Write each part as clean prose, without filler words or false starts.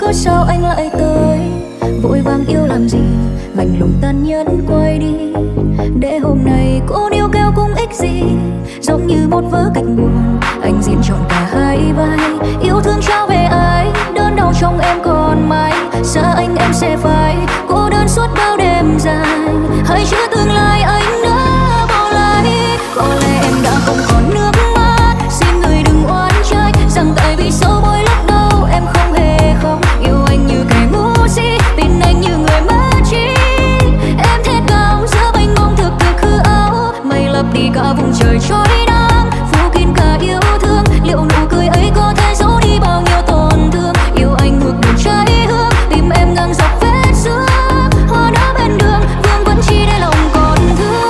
có sao anh lại tới vội vàng yêu làm gì, lạnh lùng tàn nhẫn quay đi. Để hôm nay cô níu kéo cũng ích gì, giống như một vở kịch buồn anh diễn trọn cả hai vai. Yêu thương trao về ai, đớn đau trong em còn mãi. Xa anh em sẽ phải cô đơn suốt bao đêm dài, hay chưa tương lai anh đã bỏ lại. Có lẽ em đã không còn nước mắt, xin người đừng oán trách rằng tại vì sâu mỗi lúc đầu em không hề không yêu anh như kẻ ngu si, tin anh như người mất trí. Em thét gào giữa mênh mông thực thực hư ảo, mây lấp đi cả vùng trời trôi nắng, phủ kín cả yêu thương. Liệu nụ cười ấy có thể giấu đi bao nhiêu tổn thương? Yêu anh ngược đường cháy hương, tìm em ngang dọc vết xưa. Hoa nở bên đường, vương vấn chi để lòng còn thương.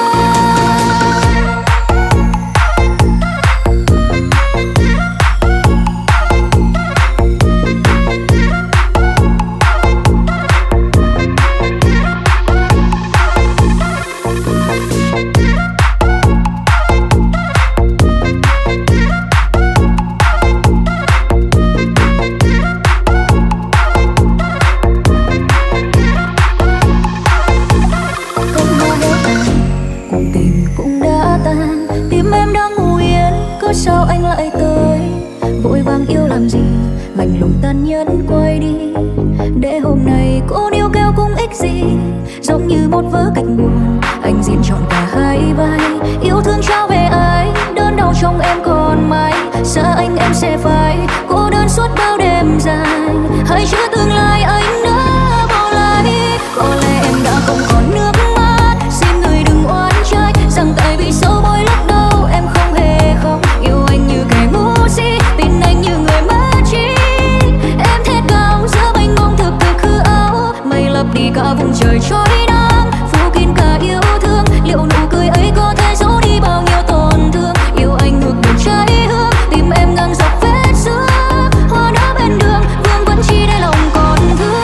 Sao anh lại tới vội vàng yêu làm gì, lạnh lùng tàn nhẫn quay đi. Để hôm nay cô níu kéo cũng ích gì, giống như một vở kịch buồn anh diễn trọn cả hai vai. Yêu thương trao về ai, đớn đau trong em còn mãi. Xa anh em sẽ phải cô đơn suốt bao đêm dài, hay chưa tương lai anh đã bỏ lại. Có lẽ em đã không còn nước mắt, xin người đừng oán trách rằng tại vì sâu mỗi lúc đầu em không hề không yêu anh như kẻ ngu si, tin anh như người mất trí. Em thét gào giữa mênh mông thực thực hư ảo, mây lấp đi cả vùng trời trôi nắng, phủ kín cả yêu thương. Liệu nụ cười ấy có thể giấu đi bao nhiêu tổn thương? Yêu anh ngược đường cháy hương, tìm em ngang dọc vết xưa. Hoa nở bên đường, vương vấn chi để lòng còn thương.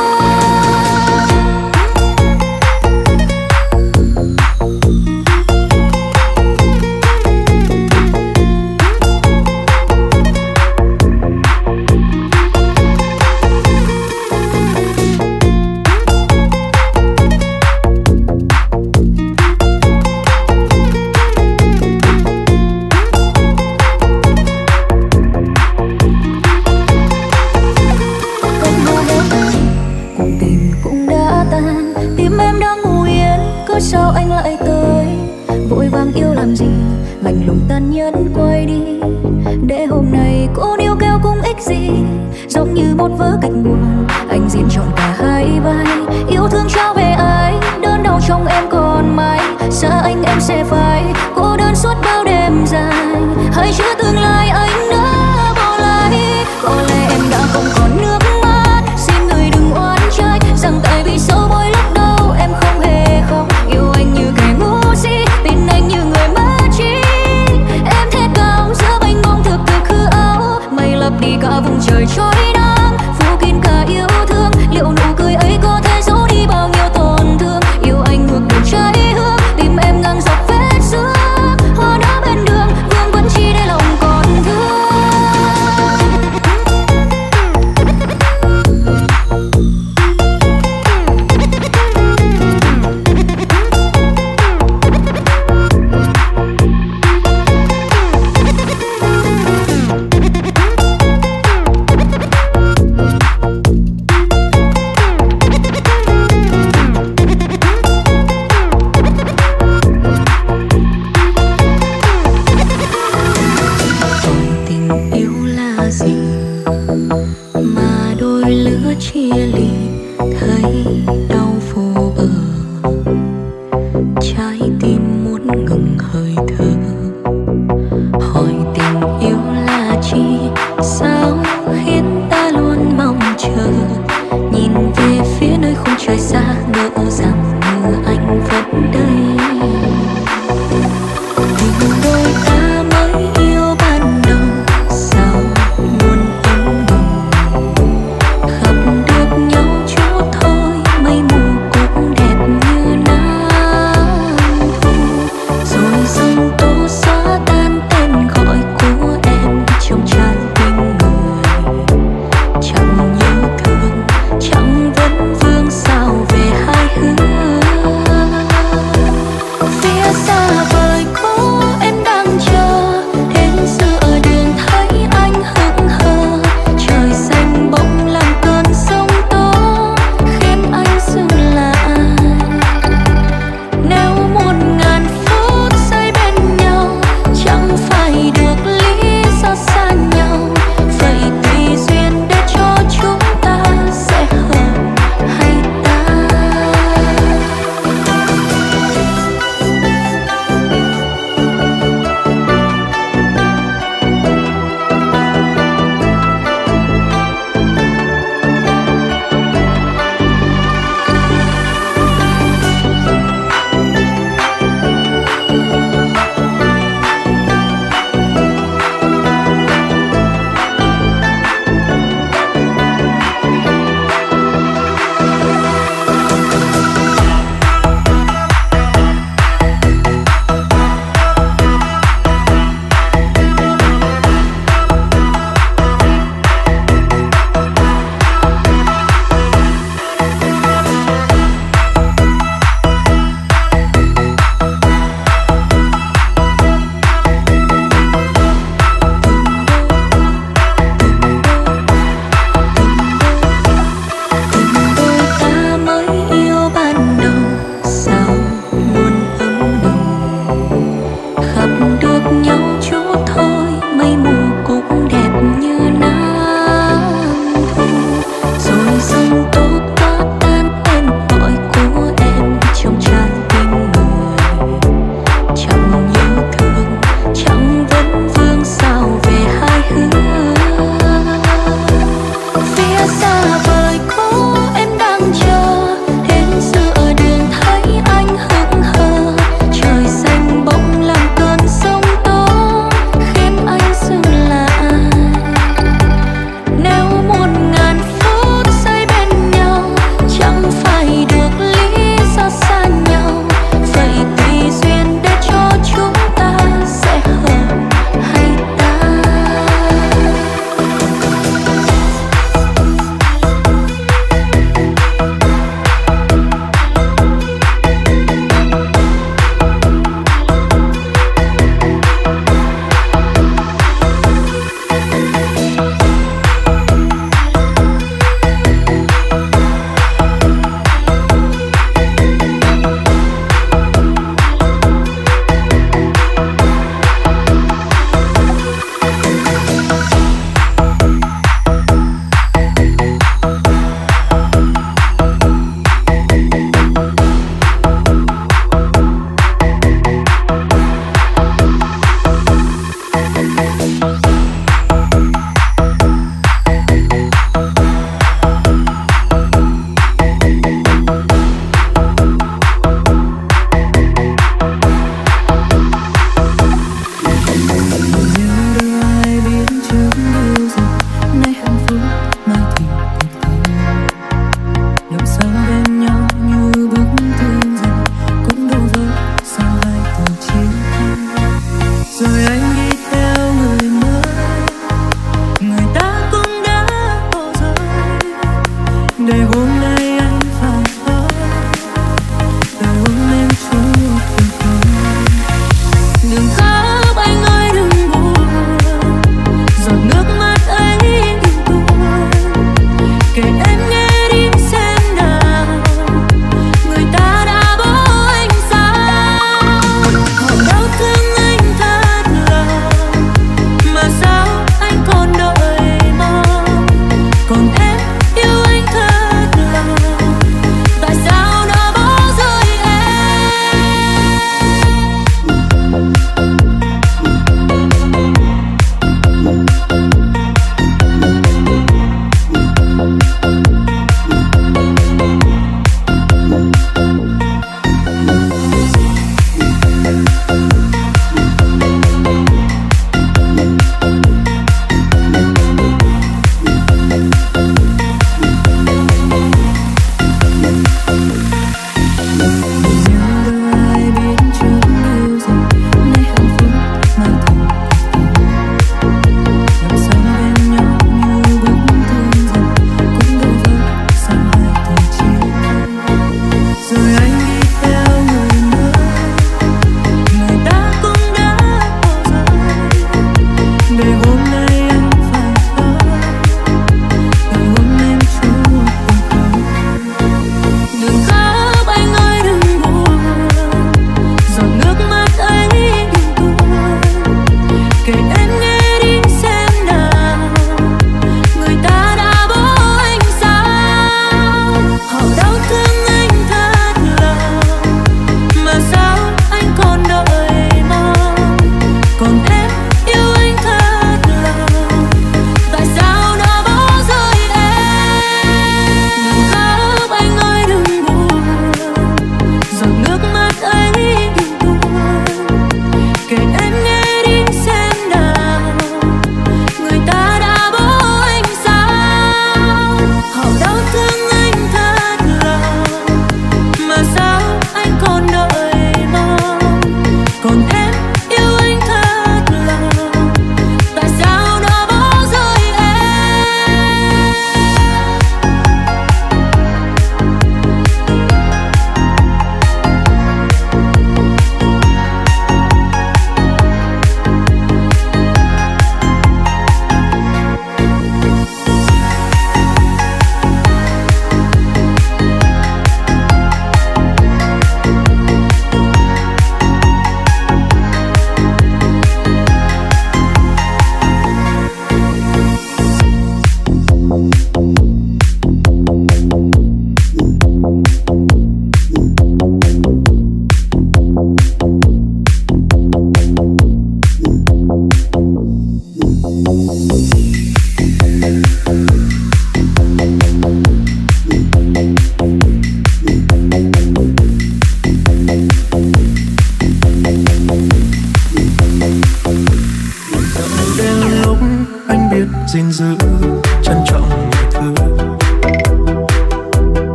Sao anh lại tới vội vàng yêu làm gì, lạnh lùng tàn nhẫn quay đi. Để hôm nay cô níu kéo cũng ích gì, giống như một vở kịch buồn anh diễn trọn cả hai vai. Yêu thương trao về ai, đớn đau trong em còn mãi. Xa anh em sẽ phải cô đơn suốt bao đêm dài, hay chưa tương lai anh đã bỏ lại. Có lẽ em đã không còn nước mắt, xin người đừng oán trách rằng tại vì sâu mỗi lúc đầu em không hề không yêu anh như kẻ ngu si, tin anh như người mất trí. Em thét gào giữa mênh mông thực thực hư ảo, mây lấp đi cả vùng trời trôi nắng, phủ kín cả yêu thương. Liệu nụ cười ấy có thể giấu đi bao nhiêu tổn thương? Yêu anh ngược đường cháy hương, tìm em ngang dọc vết xưa. Hoa nở bên đường, vương vấn chi để lòng còn thương. Chia ly thấy đau vô bờ, trái tim muốn ngừng hơi thở. Hỏi tình yêu là chi, sao khiến ta luôn mong chờ. Nhìn về phía nơi khung trời xa, ngỡ rằng như anh vẫn đây. Tình đôi ta mới yêu ban đầu, sao muốn em ngừng. Gặp được nhau chút thôi, mây mù cũng đẹp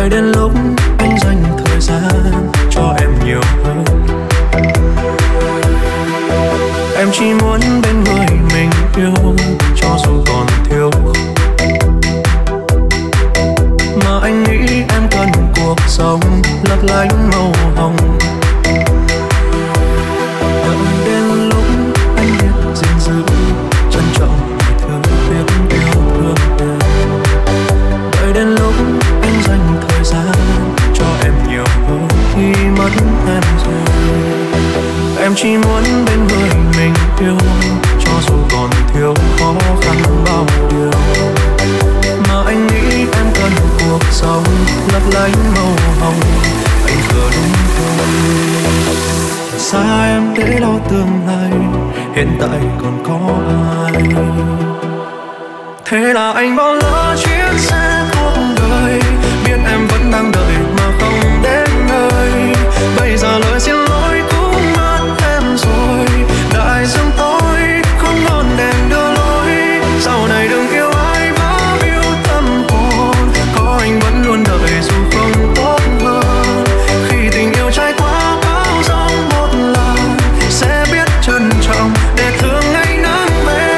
đợi đến lúc anh dành thời gian cho em nhiều hơn. Em chỉ muốn bên người mình yêu cho dù còn thiếu, mà anh nghĩ em cần cuộc sống lấp lánh màu hồng. Đợi đến lúc anh biết gìn giữ, trân trọng mọi thứ, biết yêu thương em. Đợi đến lúc anh dành thời gian cho em nhiều hơn khi mất em rồi. Em chỉ muốn bên người mình yêu cho dù còn thiếu khó khăn bao điều, mà anh nghĩ em cần cuộc sống lấp lánh màu hồng. Anh vừa đúng thôi, xa em để lo tương lai, hiện tại còn có ai. Thế là anh bỏ lỡ chuyến xe cuộc đời, biết em vẫn đang đợi mà không đến nơi. Bây giờ lời xin lỗi cũng mất em rồi, đại dương tối không ngọn đèn đưa lối. Sau này đừng yêu ai bá víu tâm hồn, có anh vẫn luôn đợi dù không tốt hơn. Khi tình yêu trải qua bão giông một lần, sẽ biết trân trọng để thương ngày nắng về.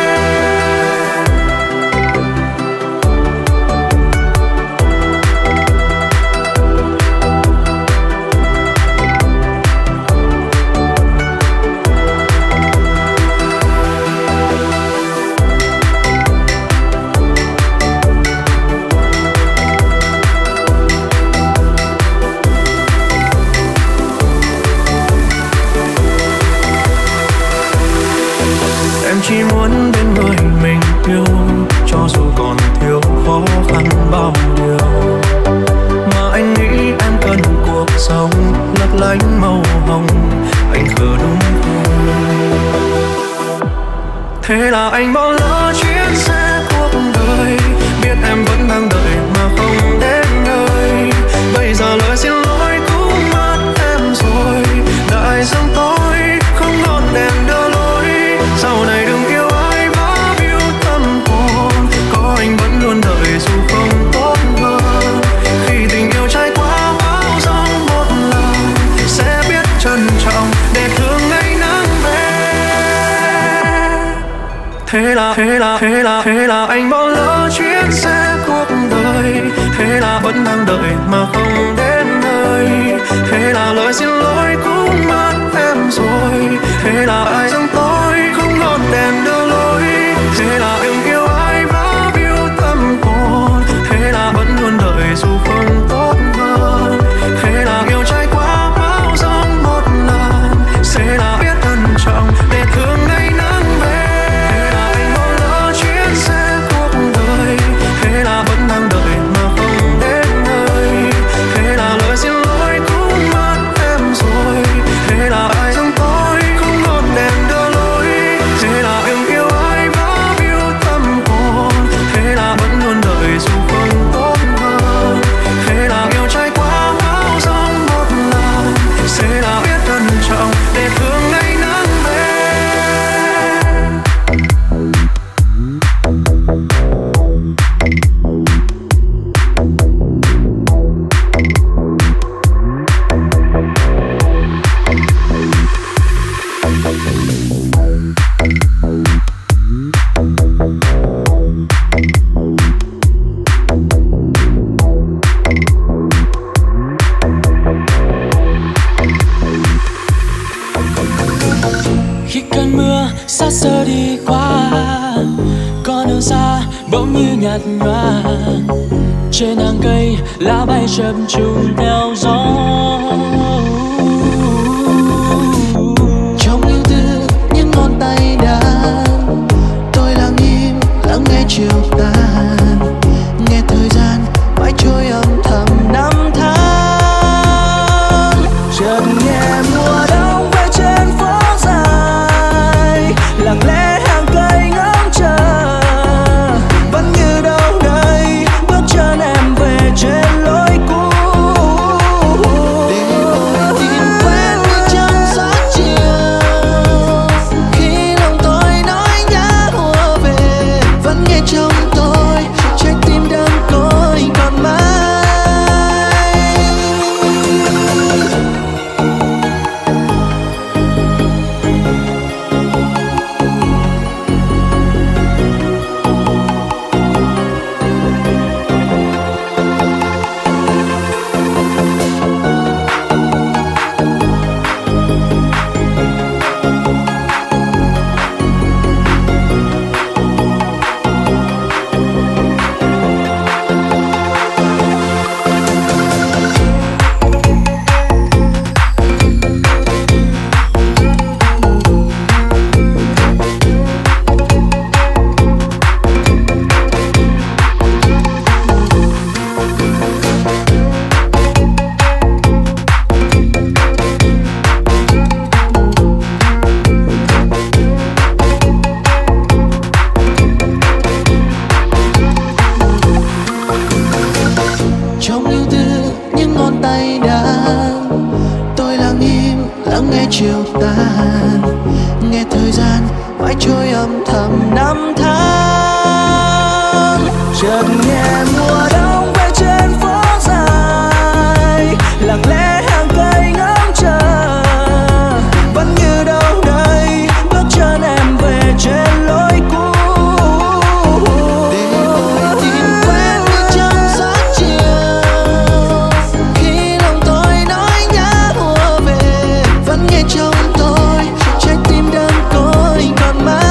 Chỉ muốn bên người mình yêu cho dù còn thiếu khó khăn bao điều, mà anh nghĩ em cần cuộc sống lấp lánh màu hồng. Anh khờ đúng không? Thế là anh bỏ lỡ chuyến xe cuộc đời, biết em vẫn đang đợi mà không đến nơi. Bây giờ lời xin lỗi cũng mất em rồi, đại dương tối không ngọn đèn đưa lối. Sau này đừng yêu ai bá víu tâm hồn, có anh vẫn luôn đợi dù không tốt hơn. Khi tình yêu trải qua bão giông một lần, sẽ biết trân trọng để thương ngày nắng về. Thế là anh bỏ lỡ chuyến xe cuộc đời, thế là vẫn đang đợi mà không đến nơi. Thế là lời xin lỗi cũng mất em rồi, thế là ai giông tối không ngọn đèn đưa lối. Thế là đừng yêu ai bá víu tâm hồn, thế là vẫn luôn đợi dù không tốt hơn. Thế là yêu trải qua bão giông một lần, sẽ là biết trân trọng để thương ngày nắng về. Thế là anh bỏ lỡ chuyến xe cuộc đời, thế là vẫn đang đợi mà không đến nơi. Thế là lời xin lỗi cũng mất em rồi, thế là ai giông tối không ngọn đèn đưa lối. Thế là đừng yêu ai bá víu tâm hồn, thế là vẫn luôn đợi dù không tốt hơn. Thế là yêu trải qua bão giông một lần, sẽ là biết trân trọng để thương ngày nắng về. Khi cơn mưa xa xưa đi qua, con đường xa bỗng như nhạt nhòa. Trên hàng cây lá bay chập trùng theo gió. Trong yêu tư những ngón tay đàn, tôi lặng im lắng nghe chiều tàn, nghe thời gian mãi trôi âm thầm năm tháng. Chợt nghe mùa đông về trên phố dài, lặng lẽ hàng cây ngóng chờ, vẫn như đâu đây bước chân em về trên lối cũ. ngón tay đàn. Tôi lặng im lắng nghe chiều tàn, nghe thời gian mãi trôi âm thầm năm tháng. Chợt nghe mùa đông về trên phố dài, lặng lẽ hàng cây ngóng chờ, vẫn như đâu đây bước chân em về trên lối cũ. Để tôi tìm quen như trong gió chiều, khi lòng tôi nói nhớ mùa về, vẫn nghe trong tôi trái tim đơn côi còn mãi.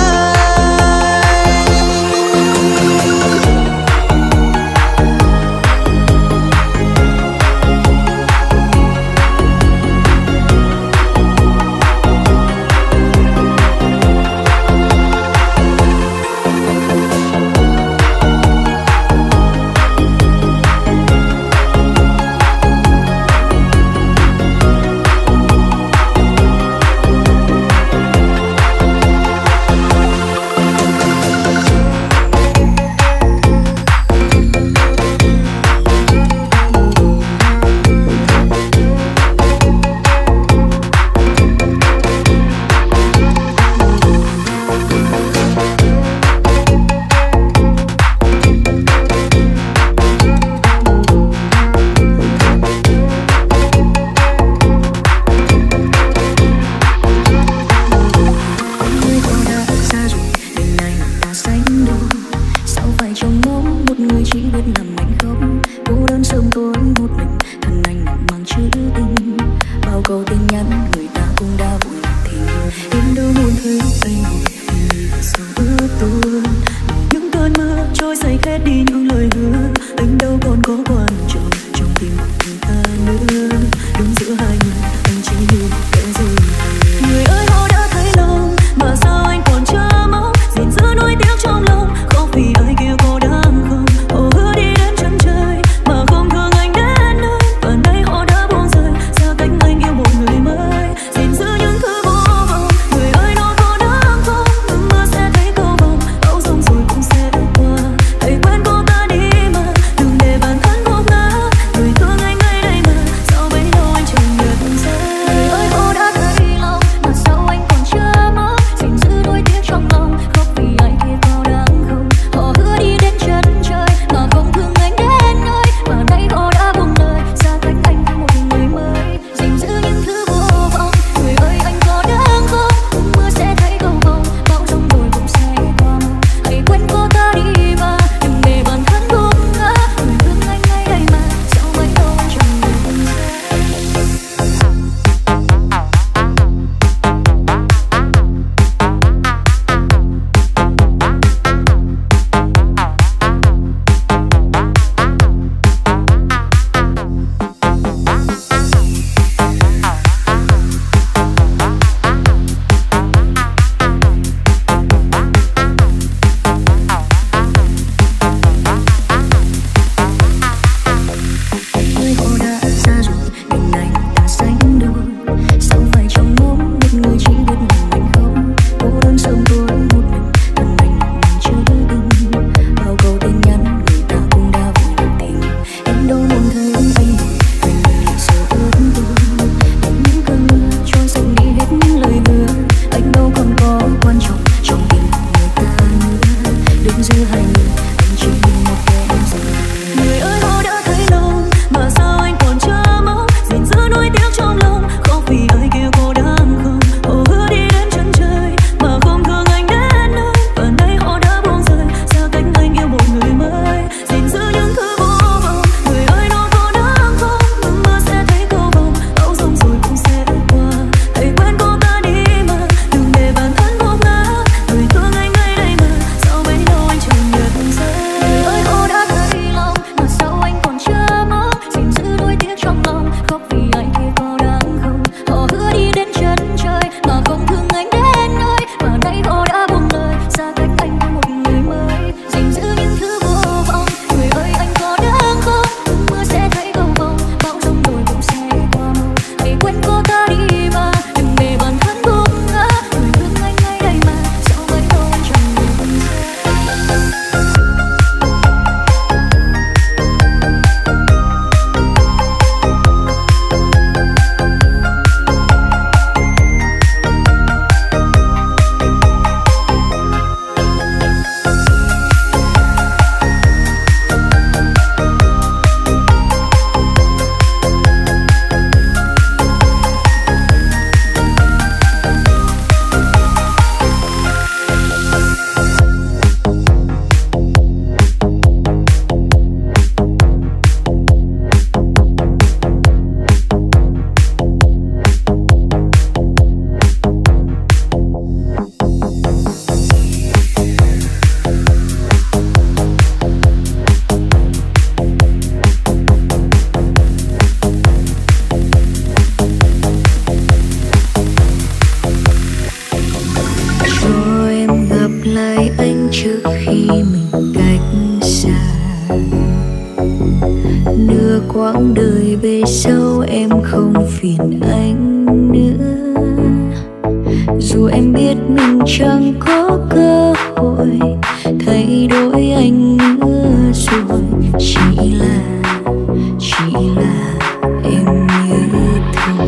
Người rồi về sau em không phiền anh nữa, dù em biết mình chẳng có cơ hội thay đổi anh nữa rồi. Chỉ là em nhớ thôi.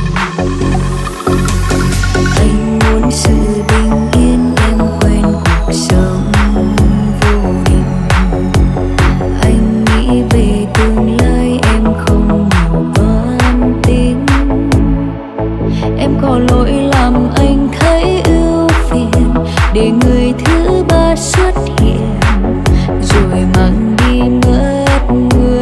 Anh muốn sự bình yên, em quen cuộc sống vô định. Anh nghĩ về tương lai, em không nhiều toan tính. Em có lỗi làm anh thấy ưu phiền, để người thứ ba xuất hiện rồi mang đi mất người.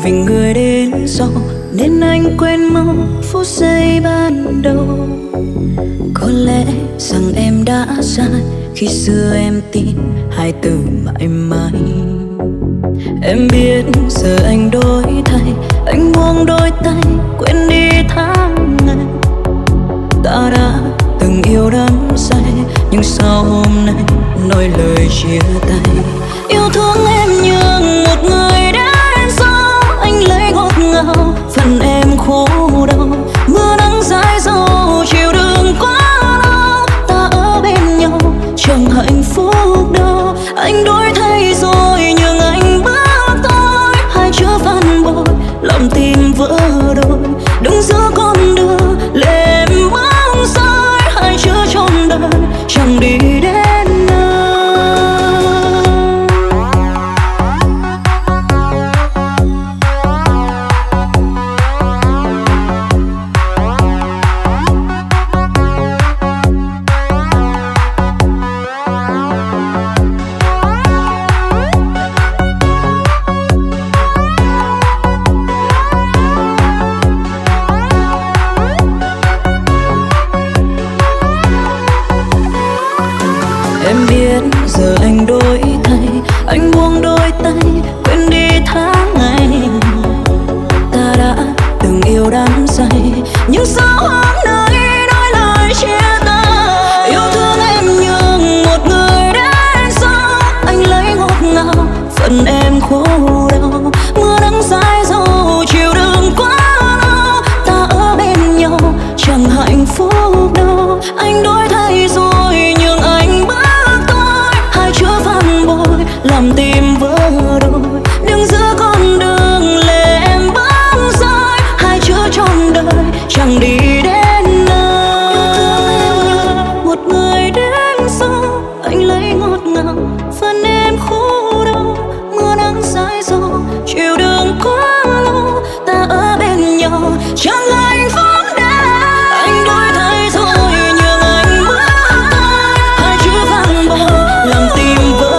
Vì người đến sau nên anh quên mau phút giây ban đầu. Có lẽ rằng em đã sai khi xưa em tin hai từ mãi mãi. Em biết giờ anh đổi thay, anh buông đôi tay quên đi tháng ngày. Ta đã từng yêu đắm say, nhưng sao hôm nay nói lời chia tay. Yêu thương em nhường một người đến sau, anh lấy ngọt ngào phần em khổ đau. Mưa nắng dài dầu chiều đường quá lâu, ta ở bên nhau chẳng hạnh phúc đâu. Anh đổi thay rồi nhường anh bước thôi, hai chữ phản bội lòng tim vỡ đôi. Đứng giữa con đường lệ em bóng rơi, hai chữ trọn đời chẳng đi đến nơi. Em biết giờ anh đổi thay, anh buông đôi tay quên đi tháng ngày. Ta đã từng yêu đắm say, nhưng sao hôm nay nói lời chia tay. Yêu thương em nhường một người đến sau, anh lấy ngọt ngào phần em khổ đau. Mưa nắng dài dầu chiều đường quá lâu, ta ở bên nhau chẳng hạnh phúc đâu. Anh đổi thay rồi nhường anh làm tim vỡ đôi. Đứng giữa con đường lệ em bóng rơi, hai chữ trọn đời chẳng đi đến nơi. Một người đến sau, anh lấy ngọt ngào phần em khổ đau. Mưa nắng dài dầu chiều đường quá lâu, ta ở bên nhau chẳng hạnh phúc. Anh đổi thay rồi nhường anh bước thôi, hai chữ phản bội làm tim vỡ.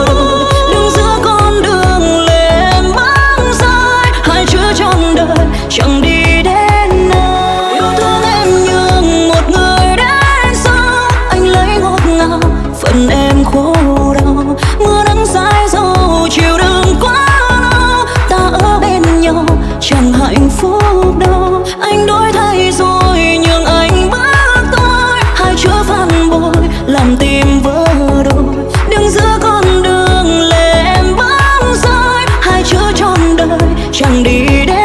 Chẳng đi đến nơi. Yêu thương em nhường một người đến sau, anh lấy ngọt ngào phần em khổ đau. Mưa nắng dài dầu chiều đường quá lâu, ta ở bên nhau chẳng hạnh phúc đâu. Anh đổi thay rồi nhường anh bước thôi, hai chữ phản bội làm tim vỡ đôi. Đứng giữa con đường lệ em bóng rơi, hai chữ trọn đời chẳng đi đến.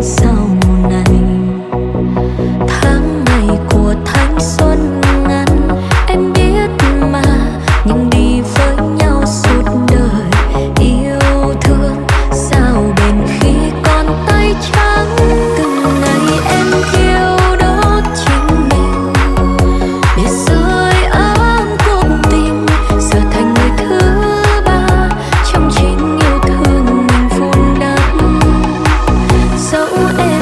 sau này. Tháng ngày của thanh xuân ngắn em biết mà, nhưng đi với nhau suốt đời yêu thương sao bền khi còn tay trắng. Từng ngày em thiêu đốt chính mình để sưởi ấm cuộc tình, giờ thành người thứ ba trong chính yêu thương mình vun đắp. Dẫu em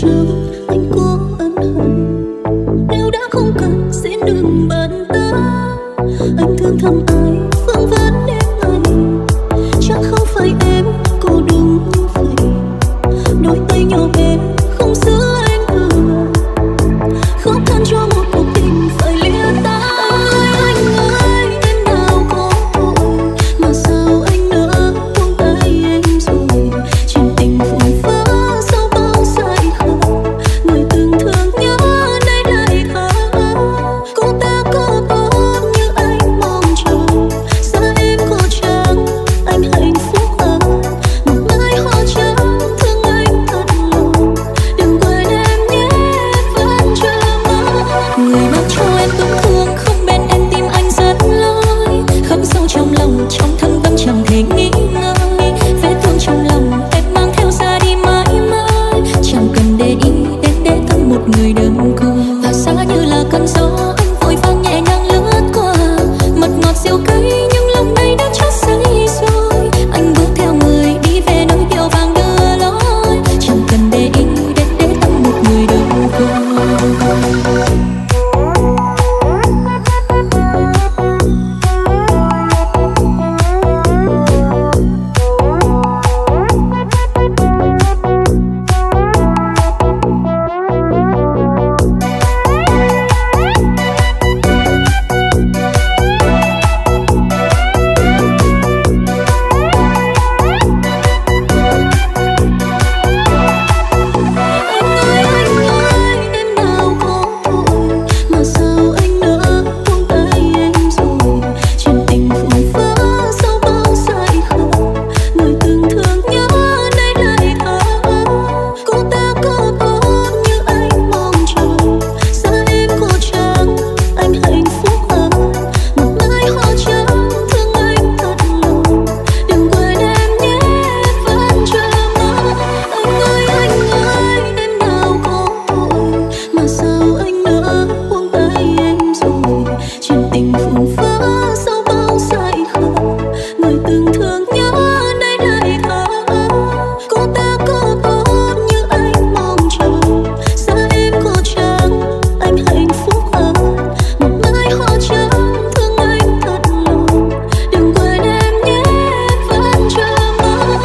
chăng anh có ân hận? Nếu đã không cần xin đừng bận tâm. Anh thương thầm ai vương vấn em anh, chắc không phải em cô đúng như vậy. Đôi tay nhỏ bé không giữ anh ở, khó khăn cho một cuộc tình phải lìa ta. Anh ơi em nào có tội mà sao anh nỡ buông tay em rồi. Chuyện tình phù phớ sau bao sai khờ, người từng thương nhớ nay lại thở. Cô ta có tốt như anh mong chờ, xa em có chăng anh hạnh phúc hơn. Một mai hoa trắng thương anh thật lòng, đừng quên em nhé vẫn chờ mong. Người mang cho em tổn thương không bên em tim anh rất lối, khắc sâu trong lòng trong thâm tâm chẳng thể nghĩ ngợi. Vết thương trong lòng em mang theo ra đi mãi mãi, chẳng cần để ý đến để thân một người đơn côi. Và xa như là cơn gió anh vội vàng nhẹ nhàng lướt qua, mật ngọt rượu cay nhưng lòng này đã chót say rồi. Anh bước theo người đi về nơi kiều vàng đưa lối, chẳng cần để ý đến để thân một người đơn côi. Em nào có tội mà sao anh nỡ buông tay em rồi. Chuyện tình phù phớ sau bao sai khờ, người từng thương nhớ nay lại thở. Cô ta có tốt như anh mong chờ, xa em có chăng anh hạnh phúc hơn. Một mai hoa trắng thương anh thật lòng, đừng quên em nhé vẫn chờ mong. Anh ơi em nào có tội mà sao anh nỡ buông tay em rồi. Chuyện tình phù phớ sau bao sai khờ, người từng thương nhớ nay lại thở. Cô ta có tốt như anh mong chờ, xa em có chăng anh hạnh phúc hơn. Một mai hoa trắng thương anh thật lòng, đừng quên em nhé vẫn chờ mong.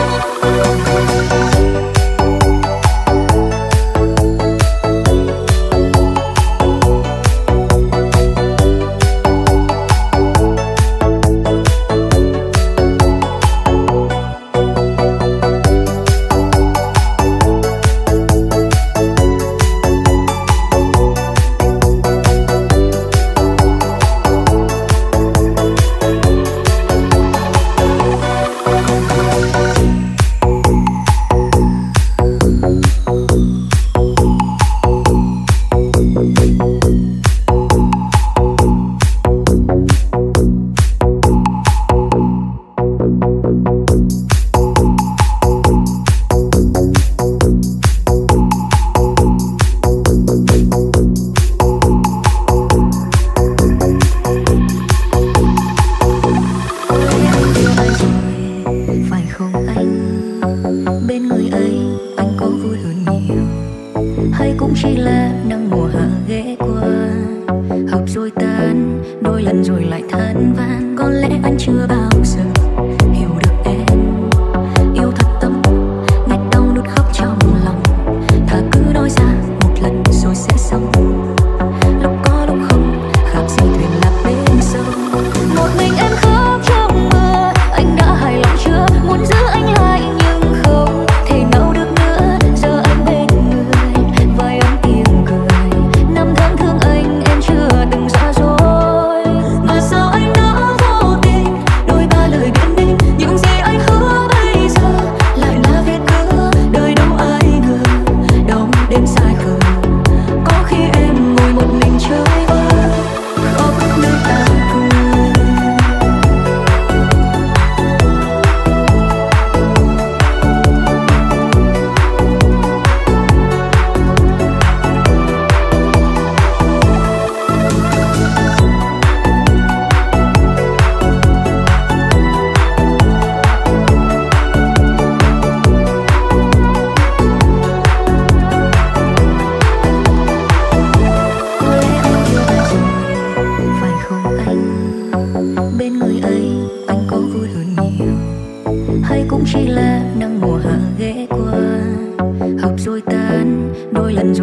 Phải không anh? Bên người ấy anh có vui hơn nhiều, hay cũng chỉ là nắng mùa hạ ghé qua, hợp rồi tan đôi lần rồi lại than van. Có lẽ anh chưa bao giờ hiểu được em yêu thật tâm, ngày đau nuốt khóc trong lòng. Thà cứ nói ra một lần rồi sẽ xong, lúc có lúc không khác gì thuyền lạc bên sông. Một mình em khóc trong mưa, anh đã hài lòng chưa? Muốn giữ anh lại nhưng không thể nào được nữa. Giờ anh bên người vài âm tiếng cười, năm tháng thương anh em chưa từng xa rồi. Mà sao anh đã vô tình đổi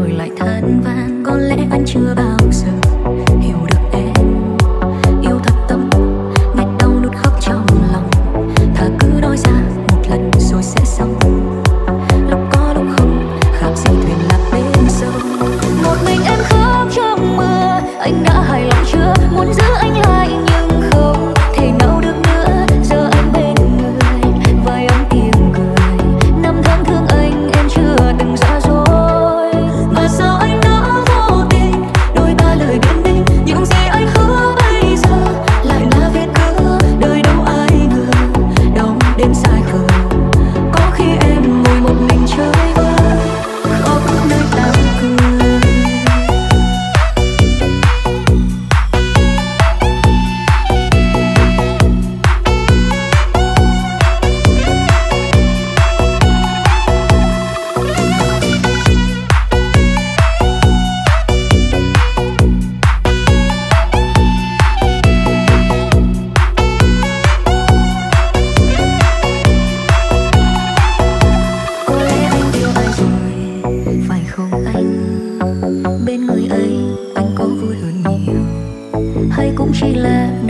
rồi lại than van. Có lẽ anh chưa bao giờ hiểu được em yêu thật tâm, ngày đau nuốt khóc trong lòng. Thà cứ nói ra một lần rồi sẽ xong, lúc có lúc không khác gì thuyền lạc bên sông. Một mình em khóc trong mưa, anh đã hài lòng chưa? Muốn giữ anh lại nhưng không thể nào được nữa. Giờ anh bên người vài âm tiếng cười, năm tháng thương anh em chưa từng xa rồi. Mà sao anh đã vô tình đôi ba lời biên minh, những gì anh hứa bây giờ lại là vết cớ. Đời đâu ai ngờ đau đến sai khờ, có khi em ngồi một mình chơi vơi khóc nơi ta cười. Có lẽ anh yêu ai rồi, phải không anh? Bên người ấy anh có vui hơn nhiều, hay cũng chỉ là